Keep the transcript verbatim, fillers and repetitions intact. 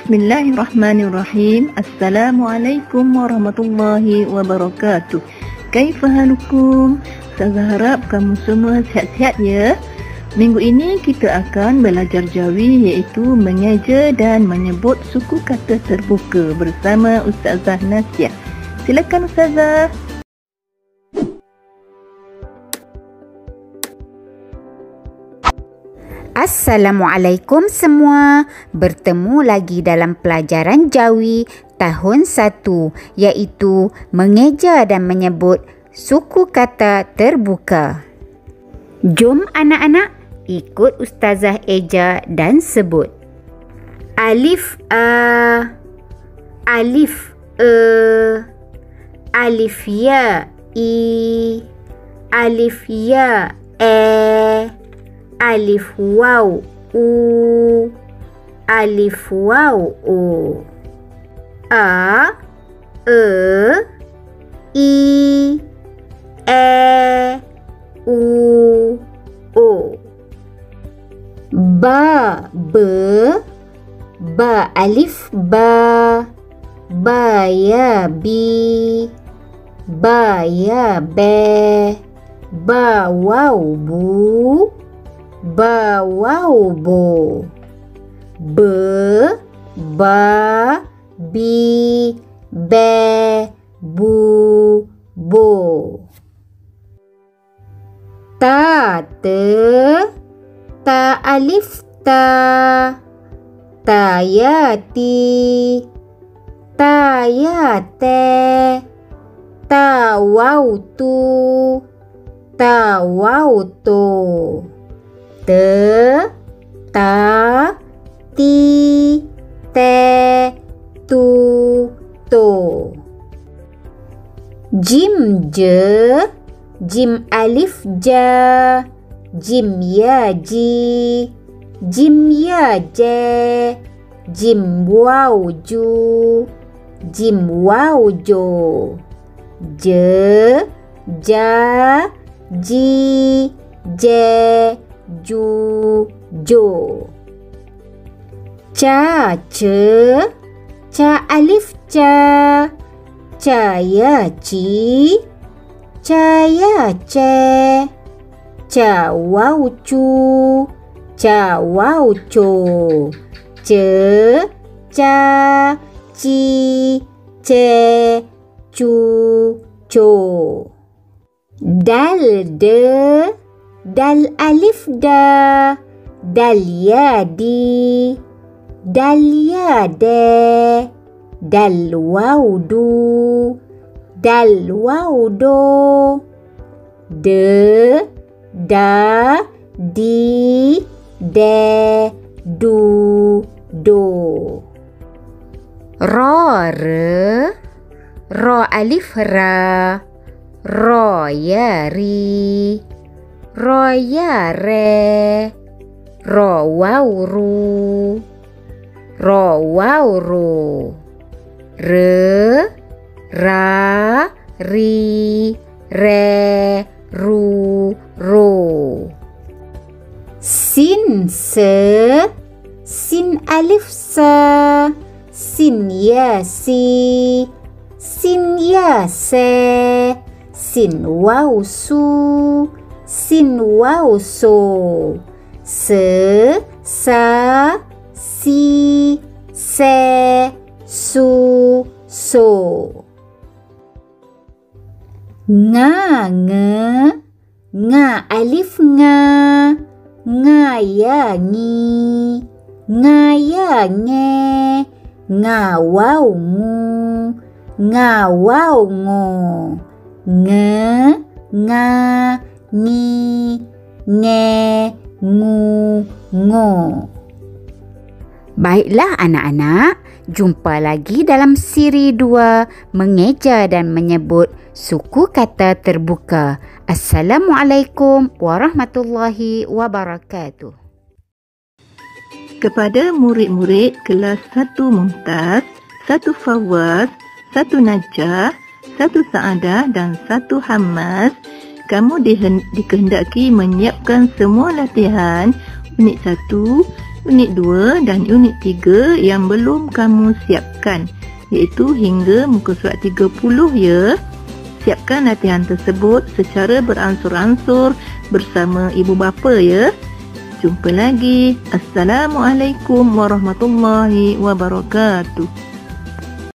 Bismillahirrahmanirrahim. Assalamualaikum warahmatullahi wabarakatuh. Kaifa halukum? Saya harap kamu semua sihat-sihat ya. Minggu ini kita akan belajar Jawi, iaitu mengeja dan menyebut suku kata terbuka bersama Ustazah Nasiah. Silakan Ustazah. Assalamualaikum semua. Bertemu lagi dalam pelajaran Jawi tahun satu, iaitu mengeja dan menyebut suku kata terbuka. Jom anak-anak ikut Ustazah eja dan sebut. Alif A, alif E, alif Ya I, alif Ya E, alif waw u, alif waw u, a, e, i, e, u, o. Ba, be, ba alif ba, ba ya bi, ba ya be, ba waw bu, ba waw bo, be, ba, bi, be, bu, bo. Ta, te, ta alif ta, ta ya ti, ta ya te, ta waw tu, ta waw to. Te, ta, ti, te, tu, to. Jim je, jim alif ja, jim ya ji, jim ya je, jim waw ju, jim waw jo. Je, ja, ji, je, ju, jo. Ca, ce, ca alif ca, ca ya ci, ca ya ce, ca waw cu, ca waw co. Ce, ca, ci, ce, cu, co. Dal de, dal alif da, dal ya di, dal ya de, dal waw du, dal waw do. De, da, di, de, du, do. Ro, re, ro alif ra, ro ya ri, ro ya re, ro waw ru, ro waw ro. Re, ra, ri, re, ru, ro. Sin se, sin alif sa, sin ya si, sin ya se, sin waw su, sin waw so. Se, sa, si, se, su, so. Nga, nge, nga alif nga, nga ya ngi, nga ya nge, nga waw ngu, nga waw ngo. Nge, nga, ngi, nge, ngu, ngo. Baiklah anak-anak, jumpa lagi dalam siri dua, mengeja dan menyebut suku kata terbuka. Assalamualaikum warahmatullahi wabarakatuh. Kepada murid-murid kelas satu Mumtaz, satu Fawaz, satu Najah, satu Saadah dan satu Hamas, kamu dikehendaki menyiapkan semua latihan unit satu unit dua dan unit tiga yang belum kamu siapkan, iaitu hingga muka surat tiga puluh ya. Siapkan latihan tersebut secara beransur-ansur bersama ibu bapa ya. Jumpa lagi. Assalamualaikum warahmatullahi wabarakatuh.